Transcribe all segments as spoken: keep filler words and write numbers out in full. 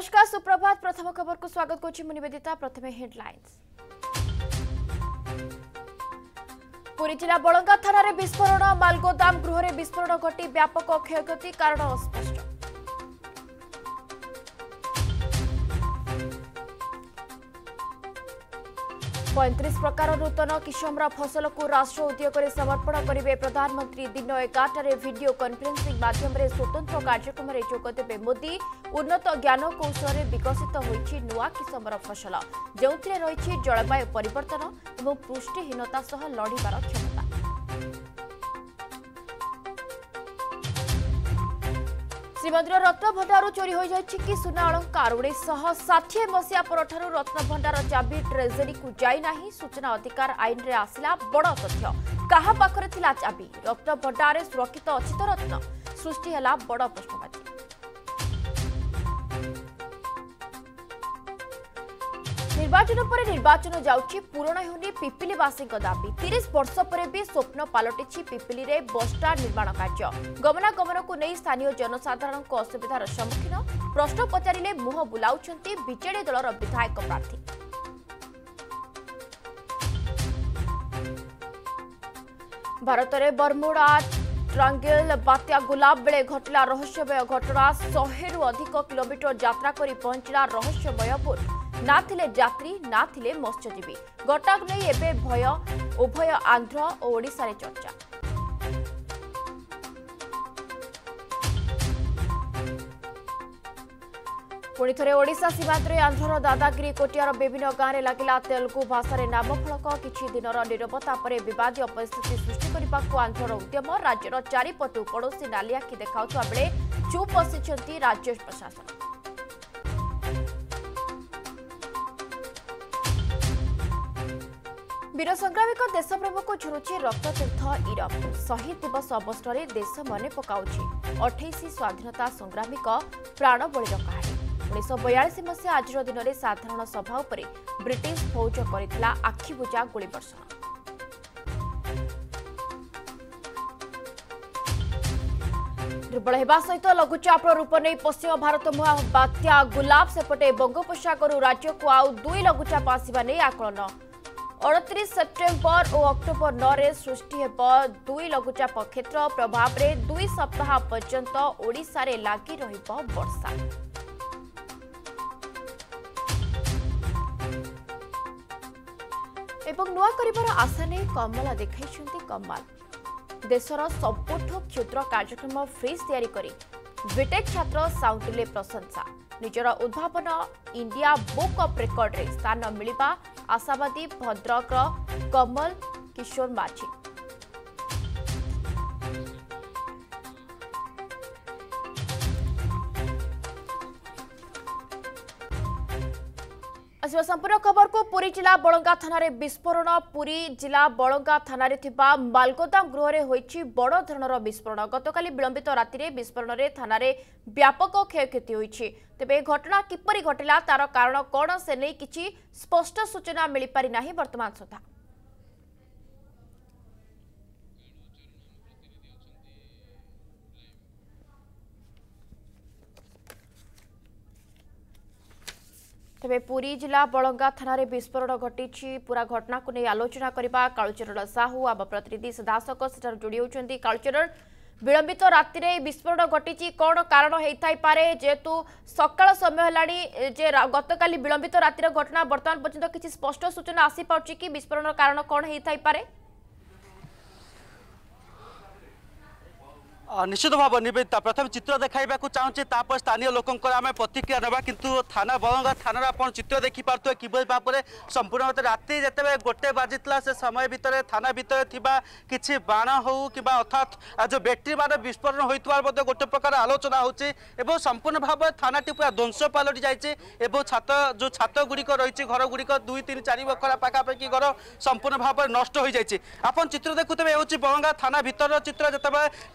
नमस्कार सुप्रभात प्रथम खबर को स्वागत करछि मु निवेदिता। प्रथमे हेडलाइंस। पुरी जिला बलंगा थाना रे विस्फोरण मालगोदाम गृह रे विस्फोरण घटी व्यापक क्षयक्षति कारण अस्पष्ट। पैंतीस प्रकार नूतन किसमर फसल को राष्ट्र उद्योग में समर्पण करेंगे प्रधानमंत्री। दिन एगारटे वीडियो कॉन्फ्रेंसिंग माध्यम स्वतंत्र कार्यक्रम में जोगदेवे मोदी। उन्नत ज्ञान कौशल में विकसित होइछि नुआ किसमर फसल जो रही जलवायु परिवर्तन और पुष्टिहीनता सह लड़िबार क्षमता। श्रीमंदिर रत्न भंडार चोरी हो जाइछि कि सुना अलंकार। उन्नीस षाठी मसीहा परठारु रत्न भंडार चाबी ट्रेजरी को जाई नाही। सूचना अधिकार आईन रे आसिला बड़ तथ्य। कहा पाखरे थिला चाबी? रत्न भंडार रे सुरक्षित अछि तो रत्न? सृष्टि हला बड़ प्रश्नवाची। निर्वाचन पर निर्वाचन जाउछि पूरण होनी पिपिलीवासी दाबी। तीस वर्ष पर भी स्वप्न पलटि पिपिली रे बसस्टाण्ड निर्माण कार्य। गमनागमन को नहीं स्थानीय जनसाधारण को असुविधार सम्मुखीन। प्रश्न पचारिले मुह बुलाउछंती बीजेडी दलर विधायक प्रार्थी। भारत में बर्मुडा ट्रांगेल बात्या गुलाब बेले घटला रहस्यमय घटना। शहे रु अधिक किलोमीटर यात्रा करी पहुंचला रहस्यमय बोट। ना थिले यात्री ना थिले मत्स्यजीवी। घटनाक नहीं एबे भय उभय आंध्र और ओडिशा रे चर्चा। पुणी थे ओडिशा सीमांत आंध्र दादागिरी। कोटियार विभिन्न गाँव में लगिला तेलुगु भाषा नामफलक। किछि दिनर नीरवता पर विवादीय परिस्थिति सृष्टि करने को आंध्रर उद्यम। राज्यर चारिपटु पड़ोशी नालिआखि देखाउथुवा बेले चुप बसिछंती राज्य प्रशासन। वीर संग्रामी देशप्रेम को झुरुची रक्ततीर्थ इरब। शहीद दिवस अवसर में देश मन पकाउछि अठाईस स्वाधीनता संग्रामी प्राण बलिर कहानी। उन्नीस बयालीस मसीहा आज दिन में साधारण सभा उपरे ब्रिटिश फौज करथिला आखिबुझा गोलीवर्षण। दुर्बल होगा सहित लघुचाप रूप नहीं पश्चिम भारत मुहा बात्या गुलाब। सेपटे बंगोपसागर राज्य को आउ दुई लघुचाप आसवा नहीं आकलन। अड़तीस सेप्टेम्बर और अक्टोबर नौ रे सृष्टि हेब दुई लघुचाप क्षेत्र प्रभाव में दुई सप्ताह पर्यंत ओडिशा रे लागी रहिब वर्षा। एवं नुआ करिबार आशा नहीं कमला देखाइछंती कमाल। देशर सबुठु क्षुद्र कार्यक्रम फ्रिज तैयारी करी बीटेक छात्र साउंटिले प्रशंसा। निजर उद्भावन इंडिया बुक ऑफ रेकर्ड रे स्थान मिलिबा आशावादी भद्रक कमल किशोर माझी। आसवा संपूर्ण खबर को पुरी जिला बलंगा थाना रे विस्फोरण। पुरी जिला बलंगा थाना रे थिबा मालगोदाम गृह रे होईछि बड़ धरणर विस्फोरण। गतकाली विलंबित राति रे विस्फोरण रे थाना रे व्यापक क्षयक्षति होईछि। तेबे घटना किपरि घटिला तार कारण कोन से नै किछि स्पष्ट सूचना मिलि पारि नाही वर्तमान सुधा। तेबे पुरी जिला बलंगा थाना रे विस्फोरण घटी। पूरा घटना को नहीं आलोचना करबा कालचरण साहू आम प्रतिनिधि सदाशक सेठार जोड़ी होउछंती। कालचरण विलंबित राति रे विस्फोरण घटी कौन कारण होई पारे? जेतु सकाळ समय हेलाणी जे गतकाली विलंबित रातिर घटना वर्तमान पर्यंत किछि स्पष्ट सूचना आसी पाउछि कि विस्फोरण कारण कौन होई पारे? निश्चित भाव निवेदिता प्रथम चित्र देखा चाहूँचे तापर स्थानीय लोकों आम प्रतिक्रिया ना किंतु थाना बलंगा थाना आप चित्र देखी पार्थे कि भाव में संपूर्ण भाव राति जिते गोटे बाजिला से समय भितर थाना भितर कि बाण हो कि अर्थात जो बैटेरी मान विस्फोरण होता गोटे प्रकार आलोचना होची। संपूर्ण भाव थानाटी पूरा ध्वंस पलटि जाइए। छात जो छात गुड़िक रही घर गुड़िक दुई तीन चार बखरा पाखापाखि घर संपूर्ण भाव में नष्ट हो जाए। आप चित्र देखुते हूँ बलंगा थाना भितर चित्र जिते राति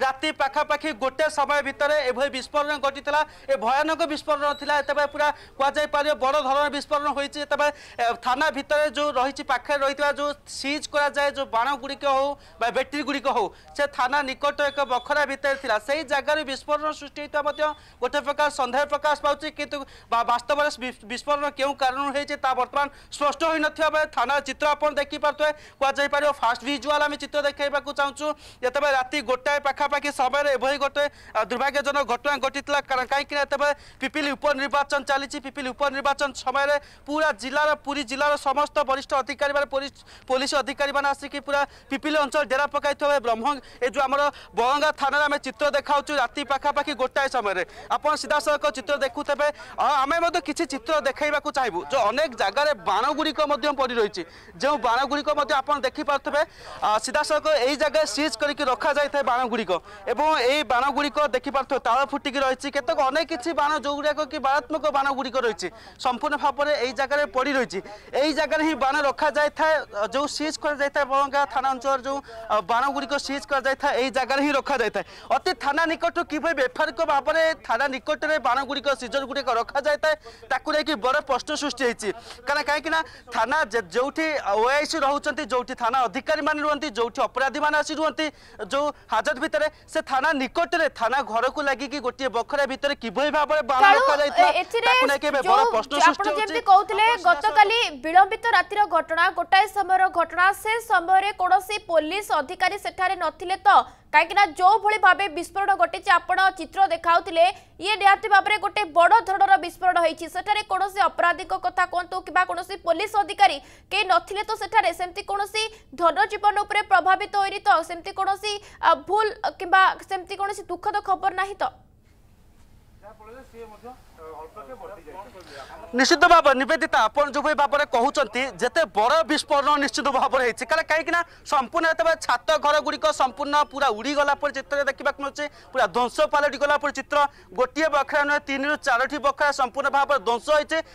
पाखापाखि गोटे समय भितर एभली विस्फोरण घटी ए भयानक विस्फोरण थिला तबे पूरा कुआ जाय पारे बड़ धरण विस्फोरण होईची तबे थाना भितर जो रही पाखे रही जो सीज करा जाए जो बाण गुड़िक हो बैटेरी गुड़िक हो से थाना निकट एक बखरा भितर थिला सही जगार विस्फोरण सृष्टि होता मध्य गोटे प्रकार सन्देह प्रकाश पाउची किंतु वास्तव में विस्फोरण क्यों कारण होईची ता वर्तमान स्पष्ट होई नथिया बे थाना चित्र आपण देखि पारतोय कुआ जाय पारे फास्ट विजुअल आम चित्र देखाइबा को चाहूछु जतबे राति गोटाए पाखापाखि समय एभली गोटे दुर्भाग्यजनक घटना घटितला कहीं तबे पिपिली उपनिर्वाचन चली पिपिली उपनिर्वाचन समय पूरा जिलार पूरी जिलार समस्त वरिष्ठ अधिकारी पुलिस अधिकारी मैंने आसिक पूरा पिपिली अंचल डेरा पकाई ब्रह्म ये जो आम बरंगा थाना आम चित्र देखा राति पाखापाखि गोटाए समय आप सीधा सड़क चित्र देखुथे आम किसी चित्र देखा चाहबू जो अनेक जगार बाण गुड़िक पड़ रही जो बाण गुड़िक देखिपे सीधा सड़क यही जगह सीज करके रखा जाए बाण गुड़िक एवं यही बाण गुड़िक देखिपे ताल फुटिकी रही केतक अनेक किसी बाण जो गुड़ाक कि मारात्मक बाण गुड़िक रही संपूर्ण भाव में यही जगह पड़ रही यही जगह ही बाण रखा जाए जो सीज कर बरंगा थाना अंचल जो बाण गुड़िक सीज कर यही जगह ही रखा जाए अति थाना निकट कि बेफारिक भाव में थाना निकट में बाण गुड़िक सीजर गुड़िक रखा जाए ताकू लेकिन बड़ प्रश्न सृष्टि होती कारण कहीं थाना जो ओआईसी रोचे जो थाना अधिकारी मान रुहति जो अपराधी मान आसी रुहति जो हाजत भितर से थाना निकट में थाना घर को लगिकी गोटे बखरा भितर किभली भाव में बाण रखा गतकाली विलंबित रातिर घटना गोटाए समय घटना से समय कौन पुलिस अधिकारी सेठारे नथिले तो कहीं जो भली भाव विस्फोरण घटी आपण चित्र देखाउथिले ये निहाती भाव में गोटे बड़ धरणर विस्फोरण होईछि सेठारे कोनोसी अपराधिक कथा कहतु कि कोनोसी पुलिस अधिकारी के नथिले तो सेठारे सेमती कोनोसी धन जीवन उपरे प्रभावित होइरि तो सेमती कोनोसी भूल किबा सेमती कोनोसी दुखद खबर नाही तो निश्चित भाव निवेदिता आप जो भाव में कहते जिते बड़ विस्फोरण निश्चित भाव में कहीं संपूर्ण छात घर गुड़िक संपूर्ण पूरा उड़ीगला चित्र देखा मिलूँ पूरा ध्वंस पलटि गला चित्र गोटे बखरा नुहे तीन रु चार बखरा संपूर्ण भाव में ध्वंस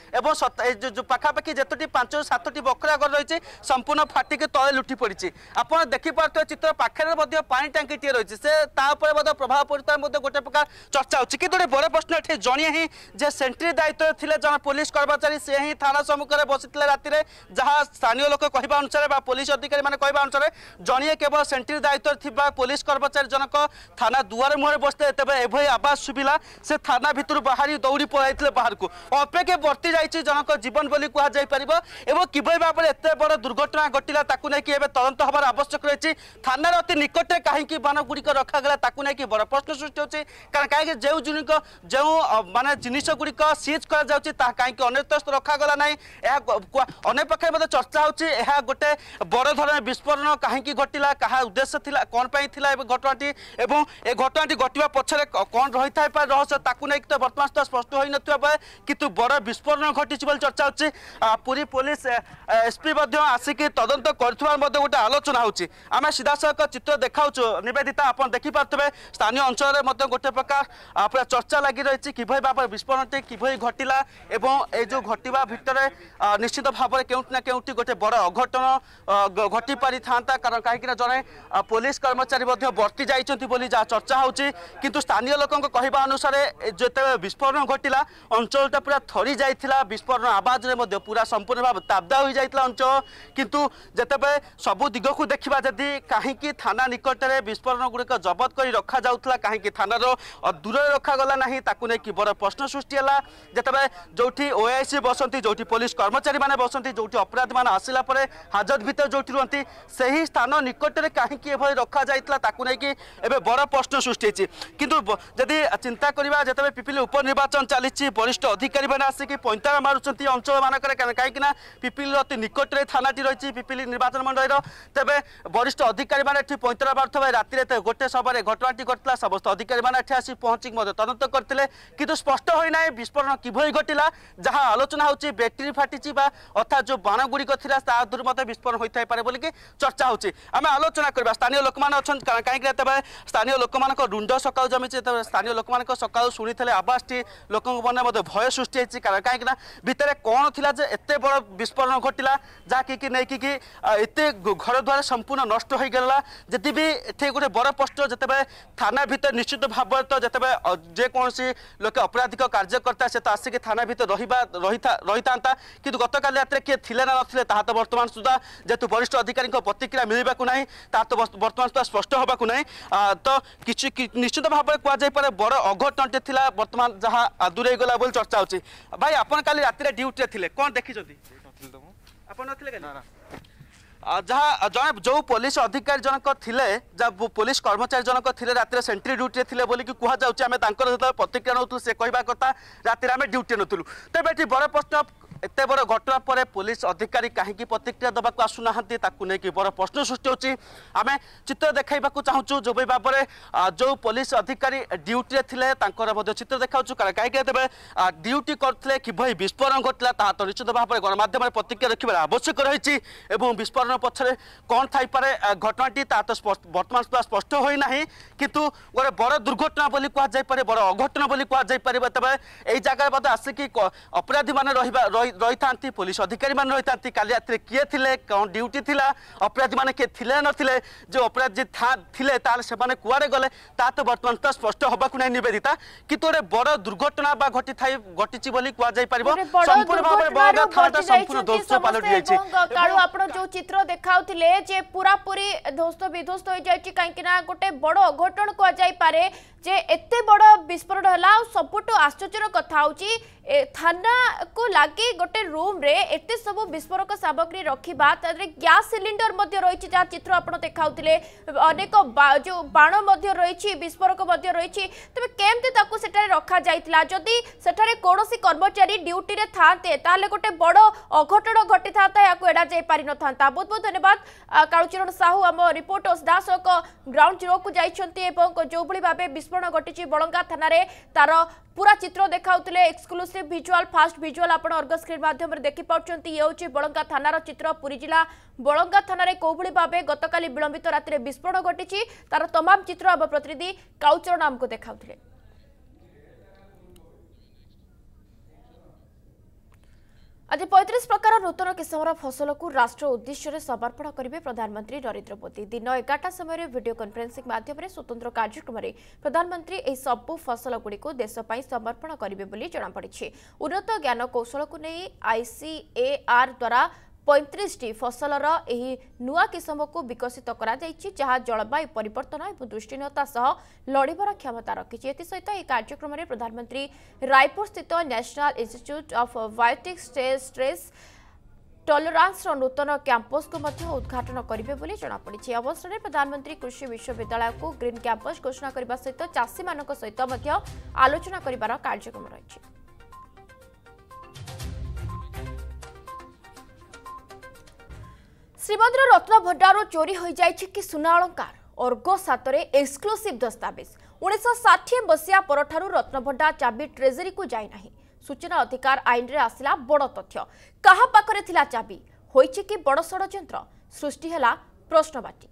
होती पाखापाखि जितोटी पांच रु सात बखरा घर रही संपूर्ण फाटिक तले लुटि पड़ी आप देखिपे चित्र पाखे पानी टांकी टे रही है प्रभाव पड़ता है गोटे प्रकार चर्चा होती कि गोटे बड़ प्रश्न ये जड़े ही जे सेंट्री दायित्व थे जन पुलिस कर्मचारी से ही थाना सम्मुख में बसी राति जहाँ स्थानीय लोक कहवा अनुसार पुलिस अधिकारी मैंने कहवा अनुसार जड़े केवल सेंट्री दायित्व थी पुलिस कर्मचारी जनक थाना दुआर मुहर बसते तेज एभली आवाज शुभिला से थाना भितर बाहरी दौड़ी पड़ाई बाहर को अपेक्षा बर्ती जाइए जनक जीवन बोली कहुपर एवं किभली भाव में एत बड़ दुर्घटना घटला ताकू नहीं तदंत हबार आवश्यक रही थानार अति निकटे कहीं बाण गुड़िक रखागला ताकू नहीं बड़ प्रश्न सृष्टि होती कारण कहीं जो जुनिक जो माने जिनिस गुड़िक सीज कर कहीं अन्यस्त रखागला ना अनेक पक्षे चर्चा होगा गोटे बड़ धरण विस्फोरण कहीं घटला क्या उद्देश्य था कौन घटनाटी एवं ए घटनाटी घटवा पछरे कौन रही था रहस्य ताकू नहीं तो बर्तमान सुधा स्पष्ट हो ना किंतु बड़ विस्फोरण घटी चर्चा होची पुरी पुलिस एसपी आसिक तदंत कर गोटे आलोचना होची आम सीधा सड़क चित्र देखा निवेदिता आप देखिपे स्थानीय अंचल में गोटे प्रकार पूरा चर्चा लगी रही कि भाव विस्फोरणटी किभली घटला एवं ए जो घटवा भितर निश्चित भाव में केउटी ना केउटी गोटे बड़ अघटन घटी पारि था कारण कहीं जड़े पुलिस कर्मचारी बर्ती जाइछंती बोली जहाँ चर्चा होची किंतु स्थानीय लोकों कहवा अनुसार जो विस्फोरण घटला अंचलटा पूरा थरी जाइथिला विस्फोरण आवाज रे पूरा संपूर्ण भाव ताबदा हो जाइथिला अंचल किंतु जेतेबे सबु दिग को देखा जदि कहीं थाना निकट में विस्फोरण गुड़िक जबत कर रखा जाउथला कहीं थानार दूर रखागला ना ताकू नहीं बड़ प्रश्न सृष्टि है जिते जो ओआईसी बसती जो पुलिस कर्मचारी मैंने बसती जो अपराधी मैंने आसला हाजत भितर जो रुहति से ही स्थान निकट में कहीं रखा जाइला ताकू नहीं बड़ प्रश्न सृष्टि होती किंतु जदि चिंता करवा जिते पिपिली उपनिर्वाचन चली वरिष्ठ अधिकारी मैंने आसिक पैंतारा मारुंट अंचल मानक कहीं पिपिली अति निकट में थानाटी रही पिपिली निर्वाचन मंडल तेज वरिष्ठ अधिकारी मैंने पैंतारा मारुवा राति गोटे समय घटनाटी घटला समस्त अधिकारी मैंने आसी पहुंचिक तदंत करते किंतु स्पष्ट हो ना विस्फोरण किभଳି घटिला जहाँ आलोचना होची बैटरी फाटी बा अर्थात जो बाण गुड़िक थिला ता दूर मते विस्फोरण होइथाय पारे बोली कि चर्चा होची आमे आलोचना करबा स्थानीय लोक मान अछन काहे कि तबे स्थानीय लोक मान को रुंड सकाळ जमिचे तबे स्थानीय लोक मान को सकाळ सुनिथले आवाज टी लोक मने मते भय सृष्टि हेची काहे कि ना भितरे कोन थिला जे एते बड़ विस्फोरण घटिला जा कि कि नै कि कि एते घर द्वार संपूर्ण नष्ट होई गेला जति भी एथे गोटे बड़ पोस्ट जतबे थाना भीतर निश्चित भाव तो जतबे जे कोनसी लोक अपराधिक कार्यकर्ता से तो आसिक थाना भीतर रहिबा रहिता रहितांता किंतु गतकाल रात के थिले ना नथिले ताहा तो वर्तमान सुधा जेतु वरिष्ठ अधिकारी प्रतिक्रिया मिलवा को नहीं ता तो वर्तमान सुधा स्पष्ट होबा को नहीं तो किछि निश्चित भाव में कुआ जाय पारे बड़ अघटनटे थिला वर्तमान जहाँ दूरे गला बोल चर्चा होची भाई अपन काली रात रे ड्यूटी थिले कोन देखि जदी अपन नथिले काली जहाँ जन जो पुलिस अधिकारी जनक थिले जब पुलिस कर्मचारी जनक थिले रात सेंट्री ड्यूटी थिले बोली कि कुहा जाउची आमे तांकर जत प्रतिक्रिया नउतु से कहबा कथा रात रे आमे ड्यूटी नतुलु तबे एठी बड़ प्रश्न एते बड़ घटना पर पुलिस अधिकारी कहीं प्रतिक्रिया देवाक आसुना नहीं बड़ प्रश्न सृष्टि होची आमे चित्र देखाइबाकू चाहूँ जो भाव में जो पुलिस अधिकारी ड्यूटी थिले तांकर चित्र देखाऊँ कहीं तेज ड्यूटी करते किभली विस्फोरण घटला ता तो निश्चित भाव में गणमाध्यम प्रतिक्रिया रखा आवश्यक रही विस्फोरण पछरे कौन थाईपे घटनाटी ता तो बर्तमान सुधा स्पष्ट होना किंतु गोटे बड़ दुर्घटना बोली कहुपे बड़ अघटन बोली कहुपर तेज यही जगह आसिक अपराधी मैंने रही रही था पुलिस अधिकारी मान रही था काली रात किए थे कौन ड्यूटी थिला अपराधी मैंने किए थिले नथिले जो अपराधी थिले ताले से माने कुआरे गले ता तो वर्तमान तो स्पष्ट होबा को नहीं निवेदिता किंतु गोटे बड़ दुर्घटना बा घटी थाई घटिची बोली कुआ जाय परिबो संपूर्ण भाव में बड़ा थाना संपूर्ण ध्वस्त पालट जायछि काळू आपण जो चित्र देखाउथिले जे पूरा पूरी ध्वस्त विध्वस्त हो जायछि काहेकि ना गोटे बड़ अघटन कुआ जाय पारे जे एते बड़ विस्फोरण हला सबुटो आश्चर्यर कथा होची थाना को लागी गोटे रूम रे एते सब विस्फोरक सामग्री रखिबा तारे गैस सिलिंडर मध्ये रहिछि जा चित्र आपण देखाउथिले अनेक जो बाण मध्ये रहिछि विस्फोरक मध्ये रहिछि तबे केमते ताकू सेटारे रखा जाइतला जदी सेटारे कोनोसी कर्मचारी ड्यूटी रे थाते ताले गोटे बड़ अघटन घटी थाता याकू एडा जाय पारि न थाता बहुत बहुत धन्यवाद कालुचरण साहू हम रिपोर्टर्स दासक ग्राउंड जीरो को जाइछंती एवं जो भली भाबे विस्फोरण घटिछि बळंगा थाना रे तार पूरा चित्र देखाउथिले एक्सक्लूसिव विजुअल फास्ट विजुअल आपण अर्ग स्क्रीन माध्यम रे देखि पाउछंती ये होची बळंगा थानार चित्र पुरी जिला बळंगा थाना रे कोभଳି भाबे गतकाली विलंबित रात रे विस्फोरण घटिछि तार तमाम चित्र अब प्रतिनिधि काउचरण हमको देखाउथिले आज पैंतीस प्रकार नूतन किस्मर फसल को राष्ट्र उद्देश्य समर्पण करेंगे प्रधानमंत्री नरेंद्र मोदी दिन एगारटा समय वीडियो कॉन्फ्रेंसिंग माध्यम स्वतंत्र कार्यक्रम में प्रधानमंत्री यह सबू फसल गुड़िक देशपाई समर्पण करेंगे बोली जमापड़ी उन्नत ज्ञान कौशल को नहीं आईसीएआर द्वारा पैंतीस टी फसलर एही नुआ किस्म को विकसित करा जायछि जहाँ जलवायु परिवर्तन और दृष्टिहीनता सह लड़िबार क्षमता रखिछि एथि सहित एही कार्यक्रम में प्रधानमंत्री रायपुर स्थित national institute of biotic stress tolerance नूतन कैंपस को मध्य उद्घाटन करेंगे बोली जमापड़ी अवसर में प्रधानमंत्री कृषि विश्वविद्यालय को ग्रीन कैंपस घोषणा करने सहित चाषी मान सहित आलोचना कर कार्यक्रम रही। श्रीमंदिर रत्न भंडार चोरी हो जाइछि कि सुना अलंकार अर्गो सातरे एक्सक्लूसिव दस्तावेज उन्नीस षाठी मसीहा परठारु रत्न भंडार चाबी ट्रेजरी को जाई नाही सूचना अधिकार आईन रे आसिला बड़ तथ्य कहा पाखरे थिला चाबी होइछि कि बड़ षडयंत्र सृष्टि हला प्रश्नवाची।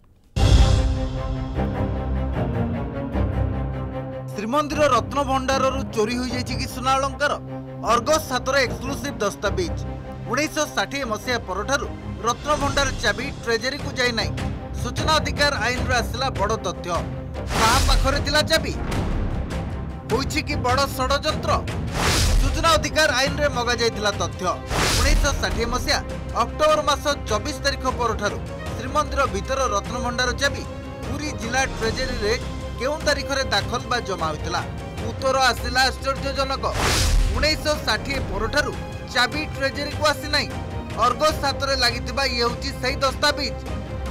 श्रीमंदिर रत्न भंडार चोरी हो जाइछि कि सुना अलंकार अर्गो सातरे एक्सक्लूसिव दस्तावेज उन्नीस षाठी मसीहा परठारु रत्न भंडार चाबी ट्रेजरी को जाई नाही सूचना अधिकार आईन रे आसिला बड़ तथ्य कहा पाखरे थिला चाबी होइछि कि बड़ षडयंत्र सूचना अधिकार आईन रे मगा जाइतिला तथ्य उन्नीस षाठी मसीहा अक्टोबर मास चौबीस तारिख परठारु श्रीमंदिर भीतर रत्न भंडार चाबी पुरी जिला ट्रेजरी रे केउ तारिख रे दाखल बा जमा होइतिला उत्तर आसिला आश्चर्यजनक उन्नीस षाठी परठारु चाबी ट्रेजरी को आसी नाही अर्गो सातरे लागितिबा ये होची सही दस्तावेज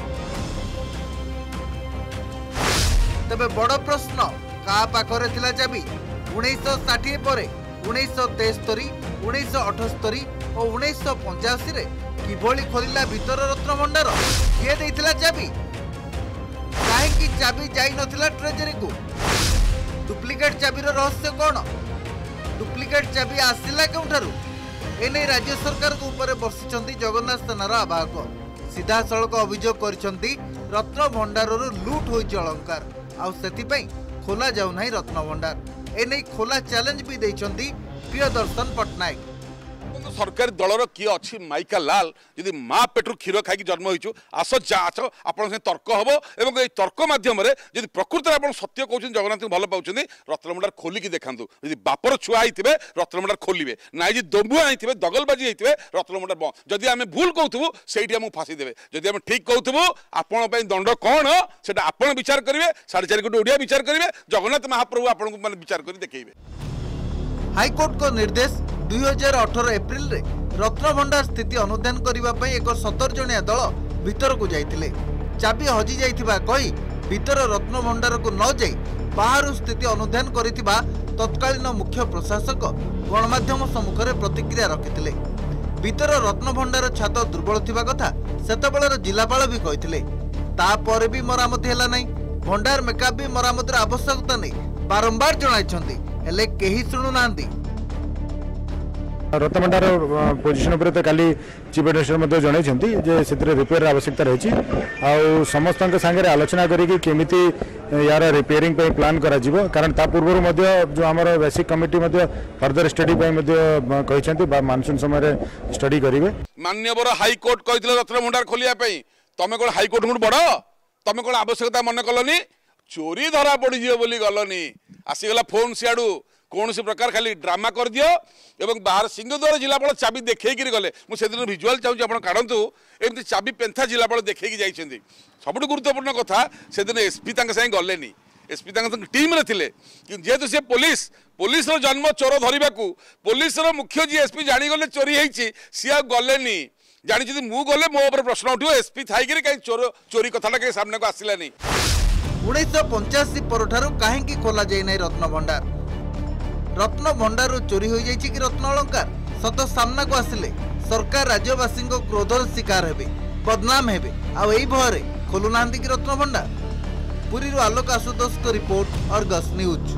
तबे बड़ प्रश्न का पाखरे थिला चाबी उन्नीस षाठी पर उन्नीस तेस्तरी उन्नीस अठस्तरी और उन्नीस पंचाशी रे किभली खोलिला भीतर रत्न भंडार किए देइतिला चाबी काहेकि चाबी जाई नथिला ट्रेजरी को डुप्लिकेट चाबीर रहस्य कौन डुप्लिकेट चाबी आसिला केउठारु एने राज्य सरकार को ऊपर बर्षिचंती जगन्नाथ सेनार आवाहक सीधा सड़क अभियोग करिसंती रत्न भंडार लुट होई अलंकार आउ सेति खोला जाऊ नहीं रत्न भंडार एने खोला चैलेंज भी देइचंती प्रियदर्शन पटनायक सरकारी दलर किए अच्छी माइका लाल जदि माँ पेटू क्षीर खाई जन्म हो आस जा आस आप तर्क हम और तर्क मध्यम जब प्रकृत में आप सत्य कहते जगन्नाथ को भल पाँच रत्नभंडार खोलिकी देखा जब बापर छुआ होते रत्नभंडार खोलिए ना जी दबुआ होते दगलबाजी होते रत्नभंडार बंद जदि आम भूल कहूँ से फाँसी देवे जदि आम ठीक कहूँ आपण दंड कौन से आप विचार करेंगे साढ़े चार कोटी ओडिया विचार करेंगे जगन्नाथ महाप्रभु आपको विचार कर देखिए। हाईकोर्ट को निर्देश दुई हजार अठर एप्रिल रे रत्न भंडार स्थिति अनुधान करने एक सतर जनिया दल भीतर को जाइतिले चाबी हजि जाइथिबा कही भीतर रत्न भंडार को न जाई बाहर स्थिति अनुधान करिथिबा तत्कालीन मुख्य प्रशासक गणमाध्यम सम्मुख में प्रतिक्रिया रखिथिले भीतर रत्न भंडार छात दुर्बल थिबा कथा सेतबेलर जिलापाल भी कहिथिले तापर भी मरामती हैला नै भंडार मेकअप भी मरामतीर आवश्यकता नै बारंबार जणाइछंती हेले केही सुनु नांदी रत्न भंडार पोजिशन पर तो काली चीफ एडमिनिस्ट्रेटर जनई से रिपेयर आवश्यकता रही आउ समस्त सांगे आलोचना करमी यार रिपेयरिंग प्लान करा कारण ता पूर्व जो आम बेसिक कमिटी फर्दर स्टडी कहते मानसून समय स्टडी करेंगे। माननीय हाईकोर्ट कहते रत्न भंडार खोलिया तुम कौन हाईकोर्ट को बड़ तुम कौन आवश्यकता मन कलनी चोरी धरा पड़ी बोली गलनी आसीगला फोन सियाड़ू कौन सी प्रकार खाली ड्रामा कर दियो एवं बाहर सिंहद्वार जिलापाल चाबी देखिए गले मुझे भिजुआल चाहिए आप काढ़ु एमती चाबी पेंथा जिलापाल देखिए जाइए सब गुरुत्वपूर्ण कथा से दिन एसपी सागे गलेनी एसपी टीम रे थिले जेहेतु सी पुलिस पुलिस जन्म चोर धरने को पुलिस मुख्य जी एसपी जागले चोरी होती सी आ गलेनी जानी मु गले मो प्रश्न उठो एसपी थी कहीं चोर चोरी कथा कहीं सामने को आसलानी उन्नीस पंचाशी पर कहीं खोल जाए रत्न भंडार रत्न भंडार चोरी हो जाइए कि रत्न अलंकार सत सामना को आसिले सरकार राज्यवासी क्रोधर शिकार हेबे बदनाम हेबे आउ एई भयरे खोलु नांदी कि रत्न भंडार पुरी आलोक आशुतोष को रिपोर्ट अर्गस न्यूज।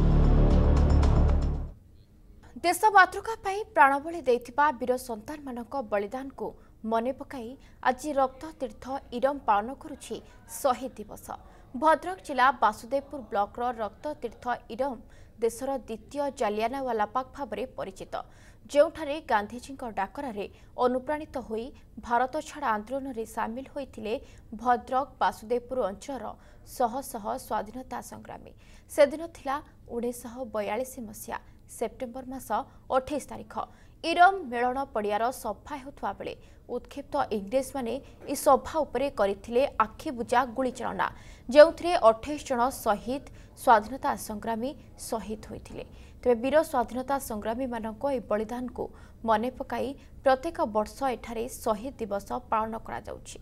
देश मातृका प्राणबली देथिबा वीर संतान मानक बलिदान को मने पकाई आज रक्त तीर्थ इरम पालन करुछि शहीद दिवस। भद्रक जिला बासुदेवपुर ब्लॉकर रक्त तीर्थ इरम देशर द्वितीय जालियानावालाबाग भाव में परिचित जोठारे गांधीजी डाकरारे अनुप्राणित होई भारत छाड़ आंदोलन में सामिल होइथिले भद्रक बासुदेवपुर अंचल शह शह स्वाधीनता संग्रामी। से दिन थिला उन्नीस बयालीस मसीहा सेप्टेम्बर मास अठाईस तारिख इरम मेलन पड़ियार सभा होता बेले उत्क्षिप्त इंग्रेज माने इ सभा उपरे करिथिले आखिबुजा गुलीचालना जो अठाईस जन शहीद स्वाधीनता संग्रामी शहीद होइथिले। तेरे वीर स्वाधीनता संग्रामी मानक ए बलिदान को मने पकाई प्रत्येक वर्ष एठारे शहीद दिवस पालन करा जाउछि।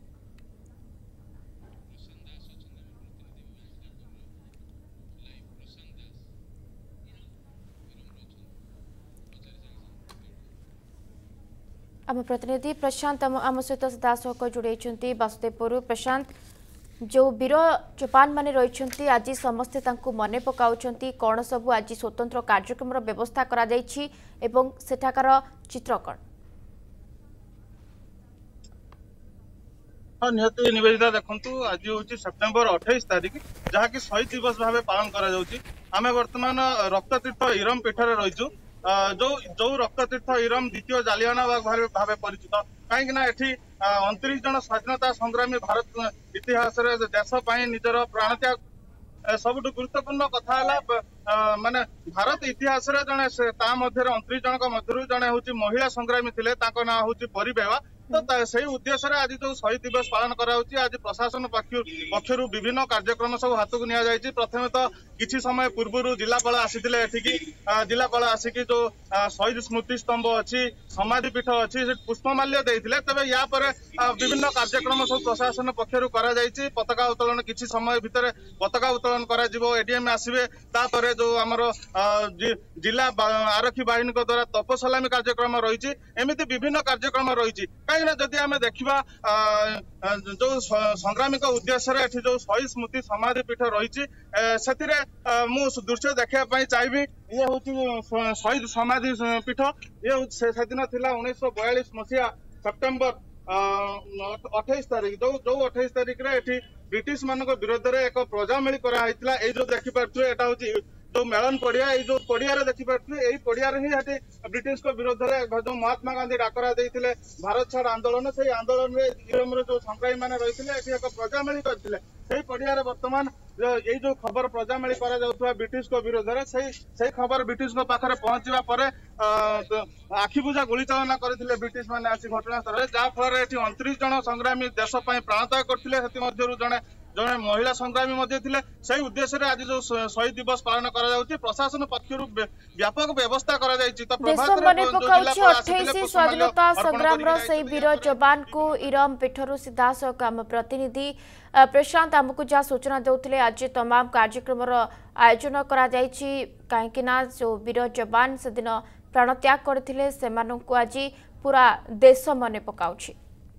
आम प्रतिनिधि प्रशांत आम सहित सीधासख जोड़े बासुदेवपुर। प्रशांत जो वीर जवान माने रही आज समस्ते तांको मने पकाउछंती कौन सब आज स्वतंत्र कार्यक्रम व्यवस्था करा जायछि एवं सेठाकार चित्र कौन? हाँ निहती निवेदिता देखु आज हूँ सेप्टेम्बर अठाईस तारिख जहाँकि शहीद दिवस भाव पालन करें। वर्तमान रक्ततीर्थ इरम पीठ में रहीचु जो जो रक्ततीर्थ इरम द्वितीय जालियानाबाग भाव परिचित कहीं एठी उनतीस जन स्वाधीनता संग्रामी भारत इतिहास देश निजर प्राणत्याग सबुठ गुरुत्वपूर्ण कथा माने भारत इतिहास जड़े उनतीस जन मध्य जड़े हूँ महिला संग्रामी थे ना हूँ परिबेवा तो से उद्देश्य आज जो शहीद दिवस पालन कराउछि आज प्रशासन पक्षर विभिन्न कार्यक्रम सब हाथ को निया जायछि। प्रथमे तो किछि समय पूर्व जिलापाल आसीथिले एठिकी जिलापाल आसिकी जो शहीद स्मृति स्तंभ अच्छी समाधि पीठ अच्छी पुष्पमाल्य देइथिले तबे या पर विभिन्न कार्यक्रम सब प्रशासन पक्षर करा जायछि। पताका उत्तोलन किछि समय भितर पताका उत्तोलन करा जिवो एडीएम आसीबे तापरे जो हमर जिला आरक्षी बाहिनी द्वारा तपसलामी कार्यक्रम रही एमती विभिन्न कार्यक्रम रही कहीं जदि आम देखा जो संग्रामी उद्देश्य जो शहीद स्मृति समाधि पीठ रही मु दृश्य देखा चाहिए ये हूँ शहीद समाधि पीठ ये से दिन थिला उन्नीस बयालीस मसीहा सेप्टेम्बर अठाईस तारीख जो जो अठाईस तारीख रे ब्रिटिश मान विरोध में एक प्रजामेली कराइला ये जो देखिपे एटा हूँ जो मेलन पड़िया जो पड़िया देखिपे यही पड़िया ही ब्रिटिश को विरोध में जो महात्मा गांधी डाकरा देते भारत छाड़ आंदोलन से आंदोलन में यूरोप में जो संग्रामी मैंने रही एक प्रजामेली करते पड़िया बर्तमान ये जो खबर प्रजामेली करा ब्रिटिश को विरोध में से खबर ब्रिटिश को पाखे पहुंचा पर आखिबुझा गुली चालना करते ब्रिटिश मैंने आसी घटनास्थल जहाँफल अणतीस जन संग्रामी देश प्राणत्याग करते जड़े जड़े महिला संग्रामी से उद्देश्य आज जो शहीद दिवस पालन कर प्रशासन पक्षर व्यापक व्यवस्था स्वाधीनता संग्राम वीर जवान को इरम पीठर सीधासख आम प्रतिनिधि प्रशांत आमको जहाँ सूचना देते आज तमाम कार्यक्रम आयोजन कहीं जो वीर जवान से दिन प्राणत्याग करते से आज पूरा देश मन पकाउछि।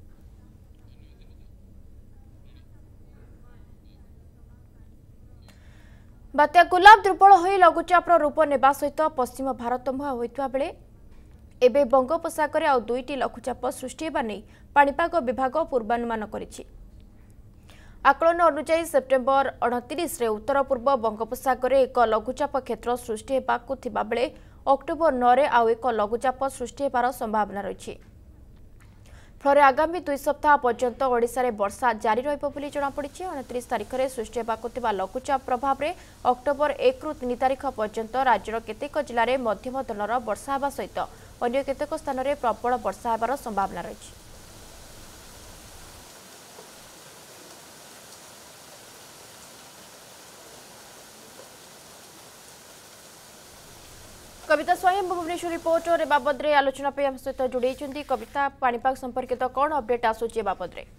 बात्या गुलाब दुर्बल हो लघुचापर रूप नेबा सहित पश्चिम भारत मुहां होइतबा बेले एबे बंगोपसागर आउ दुईटी लघुचाप सृष्टि हेबा नै पाणीपाग विभाग पूर्वानुमान करिछि। आकलन अनुसार सेप्टेम्बर अड़तीस उत्तर पूर्व बंगोपसागर एक लघुचाप क्षेत्र सृष्टि हेबाकु थिबा बेले अक्टोबर नौ रे आउ एक लघुचाप सृष्टि हेबार संभावना रहिछि। फल आगामी दुई सप्ताह पर्यंत ओडिशा रे वर्षा जारी रहिबो बोली जणापड़िछि। उनतीस तारिख में सृष्टि हेबाकु थिबा लघुचाप प्रभाव में अक्टोबर एक रु तीन तारिख पर्यंत राज्यर केतेक जिले में मध्यम धरणर वर्षा हेबा सहित अन्य केतेक स्थान में प्रबल वर्षा हेबार संभावना रहिछि। कविता स्वयं भुवनेश्वर रिपोर्टर बाबद रे आलोचना पे हम सहित जोड़ी कविता पाणीपाग संपर्कित कौन अपडेट आसूची बाबद रे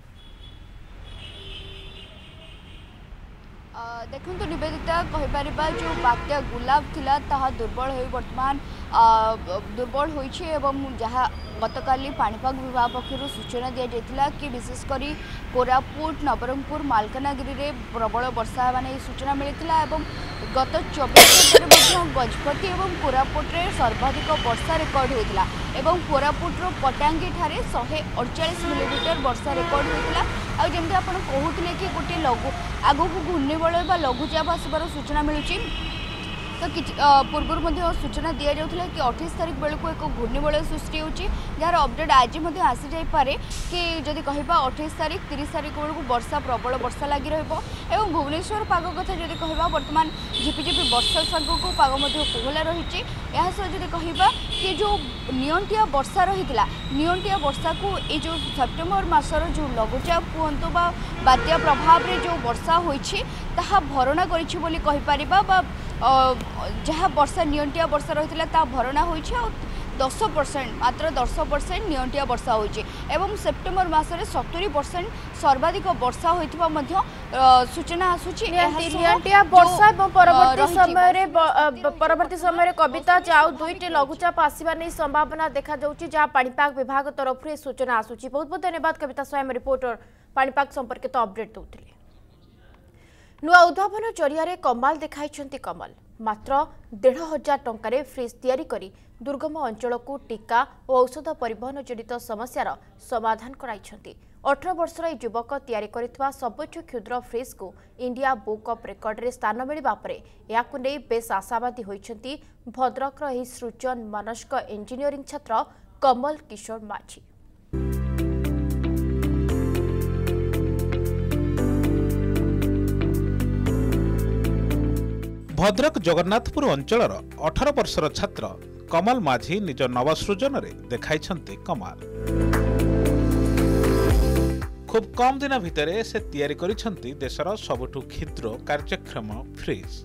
देखु निवेदिता कहीपर जो बात्या गुलाब थिला ताहा दुर्बल हो वर्तमान दुर्बल होइछे एवं जहाँ गतकाली पाणीपाग विभाग पक्षर सूचना दि जाता कि विशेषकर कोरापुट नवरंगपुर मालकानगिरी रे प्रबल वर्षा होगा नहीं सूचना मिलता और गत चौबीस घंटे गजपति और कोरापुट रे सर्वाधिक वर्षा रेकर्ड होता एवं कोरापुट पटांगी ठारे शहे अड़चाश मिलीमीटर वर्षा रेकर्ड होता और जमी आप कहते कि गोटे लघु आगक घूर्णिबलय बा लघुचाप आसबार सूचना मिलूँ तो कि पूर्व सूचना दि जाता कि अठाईस तारीख बेलू एक घूर्णिबलय सृष्टि होची जार अपडेट आज आसी जापे कि जदि कहबा अठाईस तारीख तीस तारीख बेलू वर्षा प्रबल वर्षा लगी रहिबो एवं भुवनेश्वर पाग कथा जदि कहबा वर्तमान झिपिझिपि वर्षा सागक पाग कोहला रही जदि कहबा कि जो नियंटिया वर्षा रही नियंटिया वर्षा को ये जो सेप्टेम्बर मासर जो लघुचाप कहतु बा बात्या प्रभाव रे जो वर्षा होइछि ताहा भरणा करिछि बोली कहि परिबा बा जहाँ वर्षा नियंटिया वर्षा रही है भरणा होइछि और दस परसेंट मात्र दस परसेंट नियंटिया वर्षा होइछि एवं सेप्टेम्बर मासरे सत्तरी परसेंट सर्वाधिक वर्षा होइथिबा मध्य सूचना आसुछि। नियंटिया वर्षा परवर्ती समय रे परवर्ती समय रे कविता जाऊ दुईटी लघुचाप आसीबा नै संभावना देखा जाउछि जहाँ पाणीपाग विभाग तरफ रे सूचना आसुछि। बहुत बहुत धन्यवाद कविता स्वयं रिपोर्टर पाणीपाग संपर्कित अपडेट दउथिले। नुआ उद्भावन जरिया कमाल देखाइछन्ति कमल मात्र डेढ़ हजार टंकार फ्रिज तैयारी करी दुर्गम अंचल को टीका और औषध परिवहन जनित समस्यार समाधान कराइछन्ति। अठारह वर्षर युवक तैयारी करितबा सर्वोच्च क्षुद्र फ्रिज को इंडिया बुक ऑफ रेकर्ड रे स्थान मिलवा परे याकु नै बेस आशावादी होइछन्ति भद्रकर एही सृजन मनस्क इंजीनियरिंग छात्र कमल किशोर माझी। भद्रक जगन्नाथपुर अंचलर अठारह वर्षर छात्र कमल माझी निज नवसृजन रे देखाइछन्ते कमाल। खूब कम दिन भितर से तैयारी करिछन्ति देशर सबुठु क्षुद्र कार्यक्षम फ्रिज।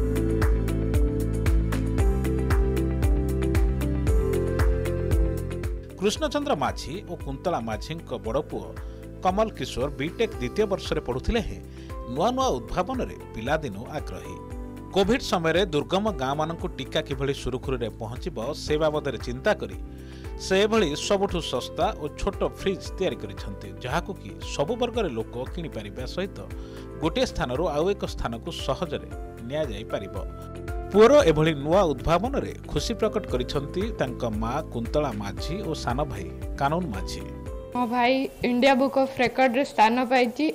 कृष्णचंद्र माझी और कुंतला माझी बड़ पुओ कमल किशोर बीटेक द्वितीय वर्ष में पढ़ुथिले हे नुआ नुआ उद्भावन रे पिलादिनु आग्रही। कोविड समय दुर्गम गाँ मानक टीका किभली सुरुखुरु पहुंचब से बाबद चिंता करी से भली सबुठु सस्ता और छोट फ्रिज तैयारी करिसेंती जहाकु कि सबु वर्गर लोक किनि पारिबा सहित गोटे स्थान आउ एक स्थान को सहजरे निया जाई पारिबो। पुअर एभली नुआ उद्भावन रे खुशी प्रकट करिसेंती तांका मां कुंतला माझी और सान भाई कानून माझी। मो भाई इंडिया बुक ऑफ रिकॉर्ड रे स्थान पाइछि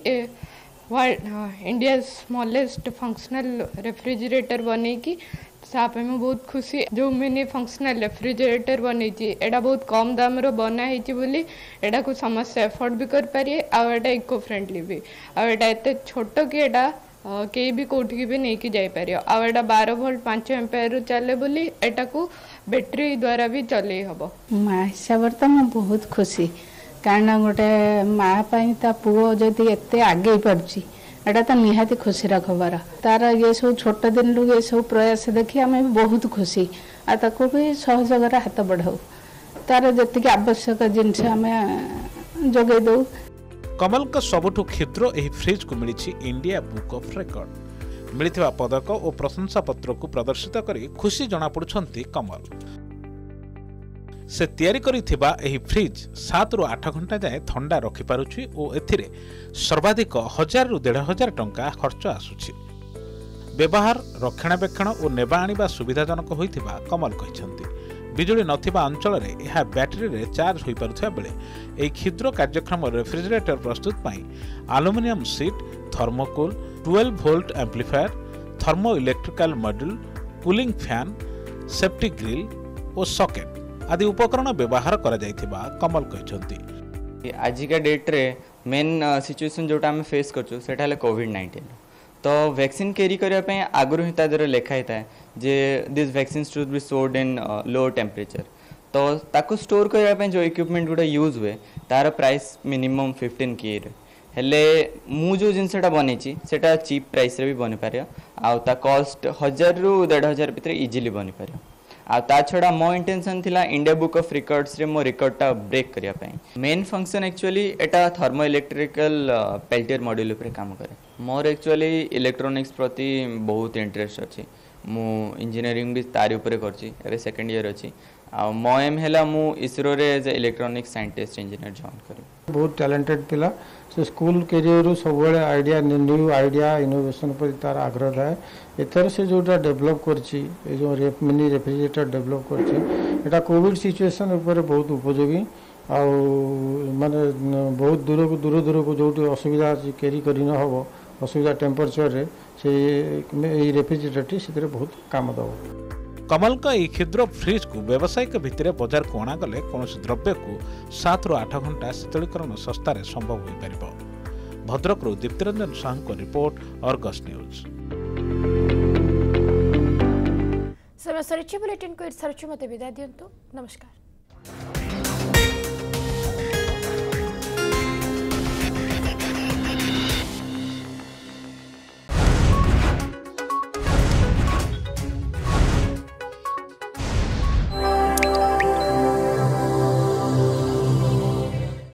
इंडिया स्मॉलेस्ट फंक्शनल रेफ्रिजरेटर बने की साप में बहुत खुशी जो मैंने फंक्शनल रेफ्रिजरेटर बनी एटा बहुत कम दाम रो बना है बोली एटा को समस्या एफोर्ड भी कर पारिए आ एटा इको फ्रेंडली भी आ एटा एते छोटो कि एटा के भी कोठी भी नहीं कि जाई पारियो आ एटा बारह वोल्ट पाँच एम्पियर रो चले बोली एटा को बैटरी द्वारा भी चले हबो। माँ हिसाब तो मैं बहुत खुशी कारण गोटे माँ पाई ता पुओ जदि एते आगे पड़ची एटा तो निहाती खुशी खबर तार ये सब छोट दिन लु ये सब प्रयास देखी आम बहुत खुशी आ ताको भी सहयोग हाथ बढ़ाऊ तार जी आवश्यक जिनस आम जोगे दऊ। कमल का सबुठु क्षुद्र एही फ्रिज को मिली इंडिया बुक ऑफ रिकॉर्ड मिलिथिबा पदक और प्रशंसा पत्र को प्रदर्शित करी खुशी जना पड़ुछंती कमल। से तैयारी करिथिबा एही फ्रिज सात रु आठ घंटा जाए थंडा रखि पारुछि और एथिरे सर्वाधिक हजार रु डेढ़ हजार टंका खर्च आसुछि। व्यवहार रक्षणाबेक्षण और नेबा आनिबा सुविधाजनक होइथिबा कमल कहिसंती। बिजुली नथिबा अंचल रे एहा बैटरी रे चार्ज होई पारुथिबा बेले एही क्षुद्र कार्यक्रम रेफ्रिजरेटर प्रस्तुत पई एल्युमिनियम सीट थर्मोकूल बारह volt amplifier thermo electrical module cooling fan safety grill और सॉकेट आदि उपकरण व्यवहार करा जाइथिबा कमल कहिसंती। आजिका डेट रे मेन सिचुएशन जोटा हम फेस करछु सेटा हले कोविड नाइंटीन तो वैक्सीन कैरी करिया पे आगुरु हिता दर लेखा हिता जे this vaccine should be stored in low temperature तो ताको स्टोर करिया पे जो इक्विपमेंट गुडा यूज हुए तार प्राइस मिनिमम फिफ्टीन के रे हेले मु जो जिनसटा बनेची सेटा चीप प्राइस रे भी बनि पारिया आ ता कॉस्ट हजार रु डेढ़ हजार भितर इजीली बनि पारिया आ ता छड़ा मो इंटेंशन थिला इंडिया बुक ऑफ रिकॉर्ड्स रे मो रिकॉर्डटा ब्रेक करिया पे मेन फंक्शन एक्चुअली एटा थर्मो इलेक्ट्रिकल पेल्टियर मॉड्यूल ऊपर काम करे मोर एक्चुअली इलेक्ट्रोनिक्स प्रति बहुत इंटरेस्ट अछि मु इंजीनियरिंग भी तारि ऊपर करछि एबे सेकंड ईयर अछि आ मो एम हेला मु इसरो रे as electronic scientist engineer join करी। बहुत टैलेंटेड पिला से स्कूल कैरियर सब आइडिया न्यू आइडिया इनोवेशन पर तार आग्रह थाए एथर से जोटा डेवलप करछि ए जो मिनी रेफ्रिजरेटर डेवलप करछि एटा कोविड सिचुएशन ऊपर बहुत उपयोगी आ माने बहुत दूर को दूर दूर को जो असुविधा कैरी करी न हो असुविधा टेम्परेचर रे से ए रेफ्रिजरेटर से बहुत काम दब। कमल का यह क्षुद्र फ्रिज को व्यावसायिक भित्तिरे बाजार को अणागले कौन द्रव्य को सात रु आठ घंटा शीतलीकरण सस्तार संभव हो पार। Bhadrak Diptiranjan Sahu report Argus news. समय सरिछि बुलेटिन को इरसारछु मते विदा दियंतु नमस्कार।